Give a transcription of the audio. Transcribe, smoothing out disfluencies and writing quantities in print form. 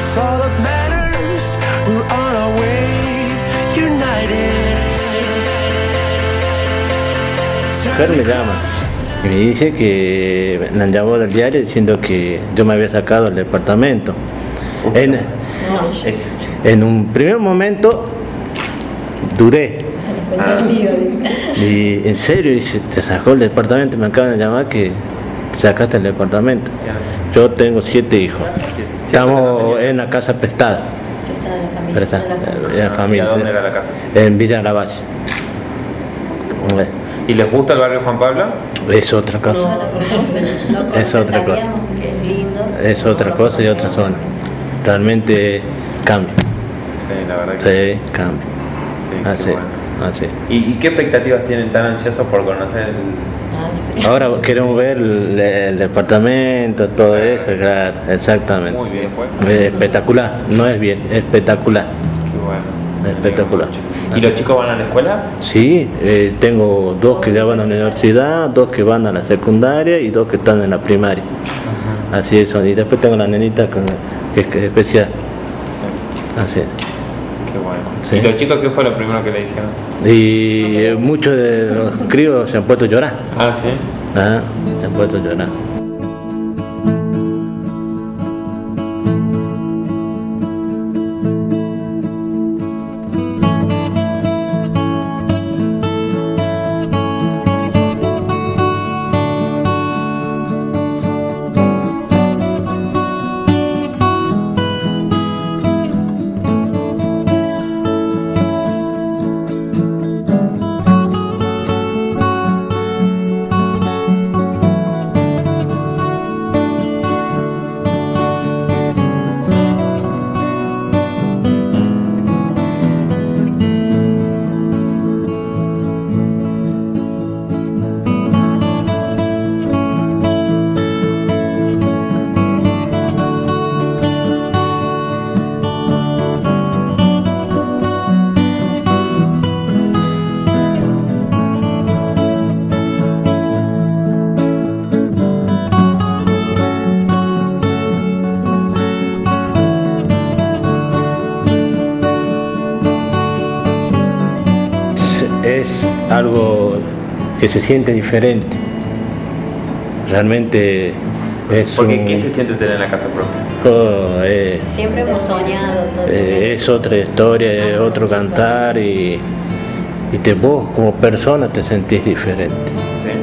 It's all that matters. We're on our way, united. Mujer me llama y me dice que me han llamado del diario diciendo que yo me había sacado del departamento. En un primer momento dudé. Y en serio, dice, te sacó el departamento, me acaban de llamar que te sacaste el departamento. Yo tengo 7 hijos. Estamos en una casa prestada. Prestada de la familia. ¿Dónde era la casa? En Villa Lavalle. ¿Y les gusta el barrio Juan Pablo? Es otra cosa. Es otra cosa. Es otra cosa y otra zona. Realmente cambia. Sí, la verdad que sí. Cambia. Sí, Así, bueno. así. ¿Y qué expectativas tienen tan ansiosos por conocer el...? Ahora queremos ver el departamento, todo eso, claro, exactamente. Muy bien, pues. Espectacular, no es bien, espectacular. Qué bueno. Espectacular. ¿Y los chicos van a la escuela? Sí, tengo 2 que ya van a la universidad, 2 que van a la secundaria y 2 que están en la primaria. Así es, y después tengo la nenita que es especial. Sí. Así. Qué bueno. Sí. ¿Y los chicos qué fue lo primero que le dijeron? Y muchos de los críos se han puesto a llorar. Ah, sí. Se han puesto a llorar. Es algo que se siente diferente. Realmente es Porque ¿qué se siente tener la casa propia? Siempre hemos soñado. Es otra historia, es otro cantar y vos como persona te sentís diferente. Sí.